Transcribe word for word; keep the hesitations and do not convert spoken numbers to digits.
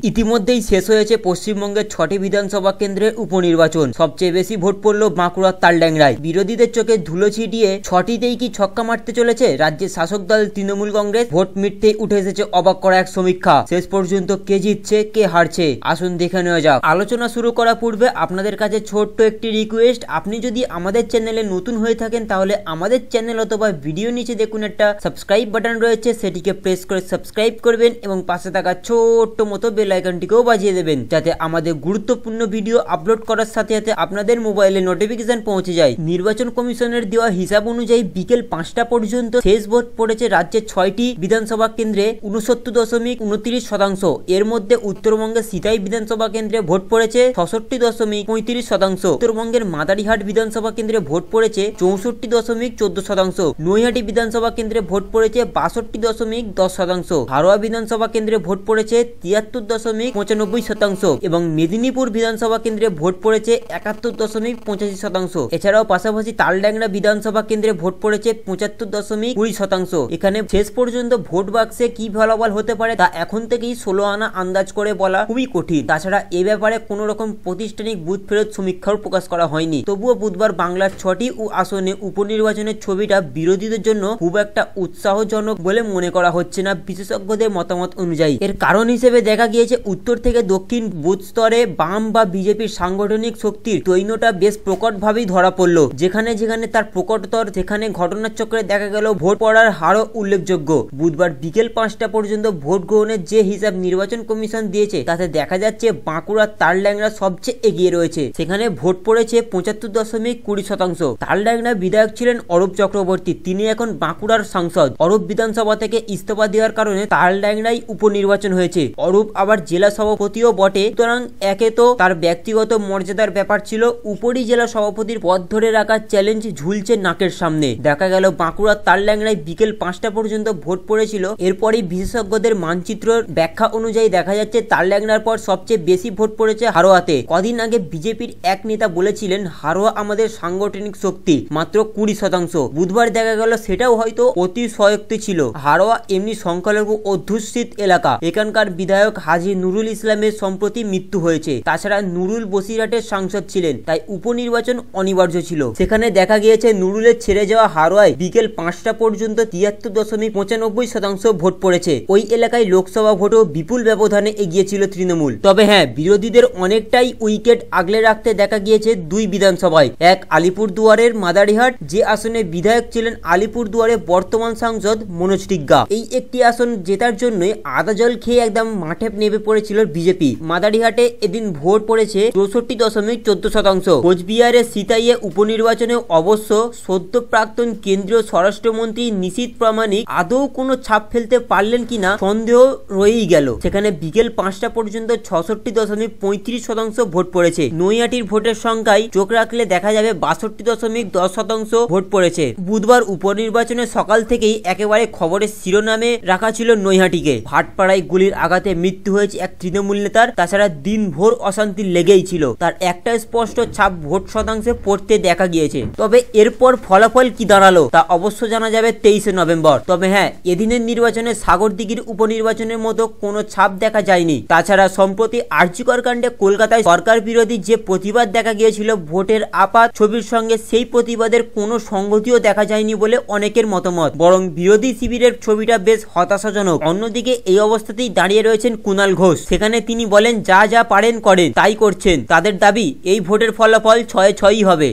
ইতিমধ্যেই শেষ হয়েছে পশ্চিমবঙ্গের ছটি বিধানসভা কেন্দ্রের উপনির্বাচন। সবচেয়ে বেশি ভোট পড়ল বাঁকুড়ার তালড্যাংরায়। বিরোধীদের চোখে ধুলো ছিটিয়ে ছটিতেই কি ছক্কা মারতে চলেছে রাজ্যের শাসক দল তৃণমূল কংগ্রেস? ভোট মিটতেই উঠে এসেছে অবাক করা এক সমীক্ষা। শেষ পর্যন্ত কে জিতছে কে হারছে আসুন দেখে নেওয়া যাক। আলোচনা শুরু করার পূর্বে আপনাদের কাছে ছোট্ট একটি রিকোয়েস্ট, আপনি যদি আমাদের চ্যানেলে নতুন হয়ে থাকেন তাহলে আমাদের চ্যানেল অথবা ভিডিও নিচে দেখুন একটা সাবস্ক্রাইব বাটন রয়েছে, সেটিকে প্রেস করে সাবস্ক্রাইব করবেন এবং পাশে থাকা ছোট্ট মতো বেল আইকনটিকেও বাজিয়ে দেবেন, যাতে আমাদের গুরুত্বপূর্ণ ভিডিও আপলোড করার সাথে সাথে আপনাদের মোবাইলে নোটিফিকেশন পৌঁছে যায়। নির্বাচন কমিশনের দেওয়া হিসাব অনুযায়ী বিকেল পাঁচটা পর্যন্ত শেষ ভোট পড়েছে রাজ্যের ছয়টি বিধানসভা কেন্দ্রে উনসত্তর দশমিক উনত্রিশ শতাংশ। এর মধ্যে উত্তরবঙ্গের সিতাই বিধানসভা কেন্দ্রে ভোট পড়েছে ছষট্টি দশমিক পঁয়ত্রিশ শতাংশ। উত্তরবঙ্গের মাদারিহাট বিধানসভা কেন্দ্রে ভোট পড়েছে চৌষট্টি দশমিক চোদ্দ শতাংশ। নৈহাটি বিধানসভা কেন্দ্রে ভোট পড়েছে বাষট্টি দশমিক দশ শতাংশ। হারোয়া বিধানসভা কেন্দ্রে ভোট পড়েছে তিয়াত্তর দশমিক পঁচানব্বই শতাংশ এবং মেদিনীপুর বিধানসভা কেন্দ্রে ভোট পড়েছে একাত্তর দশমিক পঁচাশি শতাংশ। এছাড়াও পাশাপাশি তালড্যাংরা বিধানসভা কেন্দ্রে ভোট পড়েছে পঁচাত্তর দশমিক কুড়ি শতাংশ। এখানে শেষ পর্যন্ত ভোট বাক্সে কি ফলাফল হতে পারে তা এখন থেকেই ষোলো আনা আন্দাজ করে বলা খুবই কঠিন। তাছাড়া এ ব্যাপারে কোন রকম প্রাতিষ্ঠানিক বুথ ফেরত সমীক্ষাও প্রকাশ করা হয়নি। তবুও বুধবার বাংলার ছটি ও আসনে উপনির্বাচনের ছবিটা বিরোধীদের জন্য খুব একটা উৎসাহজনক বলে মনে করা হচ্ছে না বিশেষজ্ঞদের মতামত অনুযায়ী। এর কারণ হিসেবে দেখা গিয়েছে উত্তর থেকে দক্ষিণ বুথ স্তরে বাম বা বিজেপির সাংগঠনিক শক্তির তৈনটা বেশ প্রকটভাবেই ধরা পড়ল। যেখানে যেখানে তার প্রকটতর সেখানে ঘটনার চক্রে দেখা গেল ভোট পড়ার হারও উল্লেখযোগ্য। বুধবার বিকেল পাঁচটা পর্যন্ত ভোট গ্রহণের যে হিসাব নির্বাচন কমিশন দিয়েছে তাতে দেখা যাচ্ছে বাঁকুড়ার তালড্যাংরা সবচেয়ে এগিয়ে রয়েছে। সেখানে ভোট পড়েছে পঁচাত্তর দশমিক কুড়ি শতাংশ। তালড্যাংরা বিধায়ক ছিলেন অরূপ চক্রবর্তী, তিনি এখন বাঁকুড়ার সাংসদ। অরূপ বিধানসভা থেকে ইস্তফা দেওয়ার কারণে তালড্যাংরাই উপনির্বাচন হয়েছে। অরূপ আবার জেলা সভাপতিও বটে, সুতরাং একে তো তার ব্যক্তিগত মর্যাদার ব্যাপার ছিল, উপরই জেলা সভাপতির পদ ধরে রাখার চ্যালেঞ্জ ঝুলছে নাকের সামনে। দেখা গেল বাঁকুড়ার তালড্যাংরায় বিকেল পাঁচটা পর্যন্ত ভোট পড়েছিল। এরপরই বিশেষজ্ঞদের মানচিত্রের ব্যাখ্যা অনুযায়ী দেখা যাচ্ছে তালড্যাংরার পর সবচেয়ে বেশি ভোট পড়েছে হারোয়াতে। কদিন আগে বিজেপির এক নেতা বলেছিলেন হারোয়া আমাদের সাংগঠনিক শক্তি, মাত্র কুড়ি শতাংশ। বুধবার দেখা গেল সেটাও হয়তো অতিশয়োক্তি ছিল। হারোয়া এমনি সংখ্যালঘু অধ্যুষিত এলাকা, এখানকার বিধায়ক হাজী নুরুল ইসলামের সম্প্রতি মৃত্যু হয়েছে। তাছাড়া নুরুল বসিরহাটের সাংসদ ছিলেন, তাই উপনির্বাচন অনিবার্য ছিল। সেখানে দেখা গিয়েছে নুরুলের ছেড়ে যাওয়া হারোয়ায় বিকেল পাঁচটা পর্যন্ত তিয়াত্তর দশমিক পঁচানব্বই শতাংশ ভোট পড়েছে। ওই এলাকায় লোকসভা ভোটেও বিপুল ব্যবধানে এগিয়ে ছিল তৃণমূল। তবে হ্যাঁ, বিরোধীদের অনেকটাই উইকেট আগলে রাখতে দেখা গিয়েছে দুই বিধানসভায়। এক আলিপুরদুয়ারের মাদারিহাট, যে আসনে বিধায়ক ছিলেন আলিপুরদুয়ারের বর্তমান সাংসদ মনোজ টিগ্গা। এই একটি আসন জেতার জন্যই আদা জল খেয়ে একদম মাঠে নেমে পড়েছিল বিজেপি। মাদারিহাটে এদিন ভোট পড়েছে চৌষট্টি দশমিক চোদ্দ শতাংশ। কোচবিহারের সিতাইয়ে উপনির্বাচনে অবশ্য সদ্য প্রাক্তন কেন্দ্রীয় স্বরাষ্ট্রমন্ত্রী নিশীথ প্রামাণিক আদৌ কোনো ছাপ ফেলতে পারলেন কিনা সন্দেহ রয়েই গেল। সেখানে বিকেল পাঁচটা পর্যন্ত ছষট্টি দশমিক পঁয়ত্রিশ শতাংশ ভোট পড়েছে। নৈহাটির ভোটের সংখ্যায় চোখ রাখলে দেখা যাবে বাষট্টি দশমিক দশ শতাংশ ভোট পড়েছে। বুধবার উপনির্বাচনের সকাল থেকেই একেবারে খবরের শিরোনামে রাখা ছিল নৈহাটিকে। ভাটপাড়ায় গুলির আঘাতে মৃত্যু হয়েছে এক তৃণমূল নেতার। তাছাড়া দিন ভোর অশান্তি লেগেই ছিল। তার একটা স্পষ্ট ছাপ ভোট শতাংশে পড়তে দেখা গিয়েছে। তবে এরপর ফলাফল কি দাঁড়ালো তা অবশ্য জানা যাবে তেইশে নভেম্বর। তবে হ্যাঁ, এদিনের নির্বাচনে সাগরদিঘির উপনির্বাচনের মতো কোনো ছাপ দেখা যায়নি। তাছাড়া সম্প্রতি আরজিকর কাণ্ডে কলকাতায় সরকার বিরোধী যে প্রতিবাদ দেখা গিয়েছিল ভোটের আপাত ছবির সঙ্গে, সেই প্রতিবাদের কোনো সংগতিও দেখা যায়নি বলে অনেকের মতামত। বরং বিরোধী শিবিরের ছবিটা বেশ হতাশাজনক। অন্যদিকে এই অবস্থাতেই দাঁড়িয়ে রয়েছেন কুণাল ঘোষ। সেখানে তিনি বলেন যা যা পারেন করেন, তাই করছেন। তাদের দাবি এই ভোটের ফলাফল ছয়ে ছয়ই হবে।